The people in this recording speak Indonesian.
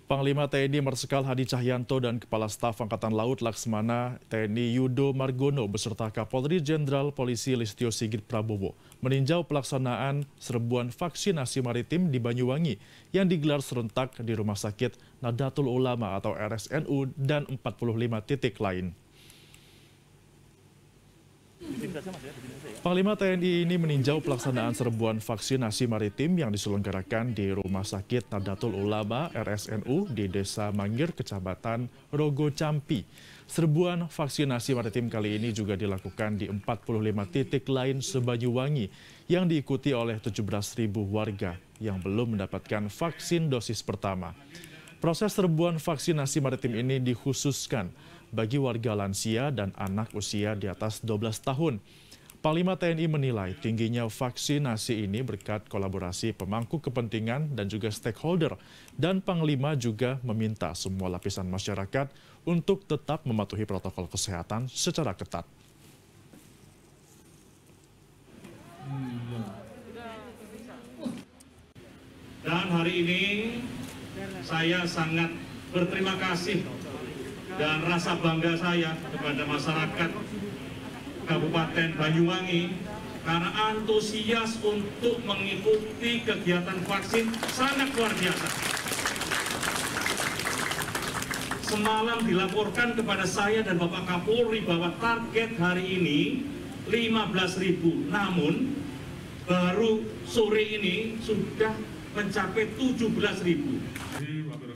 Panglima TNI Marsikal Hadi Cahyanto dan Kepala Staf Angkatan Laut Laksmana TNI Yudo Margono beserta Kapolri Jenderal Polisi Listio Sigit Prabowo meninjau pelaksanaan serbuan vaksinasi maritim di Banyuwangi yang digelar serentak di Rumah Sakit Nahdlatul Ulama atau RSNU dan 45 titik lain. Panglima TNI ini meninjau pelaksanaan serbuan vaksinasi maritim yang diselenggarakan di Rumah Sakit Nahdlatul Ulama RSNU di Desa Manggir, Kecamatan Rogo Campi. Serbuan vaksinasi maritim kali ini juga dilakukan di 45 titik lain se-Banyuwangi yang diikuti oleh 17.000 warga yang belum mendapatkan vaksin dosis pertama. Proses serbuan vaksinasi maritim ini dikhususkan bagi warga lansia dan anak usia di atas 12 tahun. Panglima TNI menilai tingginya vaksinasi ini berkat kolaborasi pemangku kepentingan dan juga stakeholder. Dan Panglima juga meminta semua lapisan masyarakat untuk tetap mematuhi protokol kesehatan secara ketat. Dan hari ini saya sangat berterima kasih dan rasa bangga saya kepada masyarakat Kabupaten Banyuwangi karena antusias untuk mengikuti kegiatan vaksin sangat luar biasa. Semalam dilaporkan kepada saya dan Bapak Kapolri bahwa target hari ini 15.000, namun baru sore ini sudah mencapai 17.000.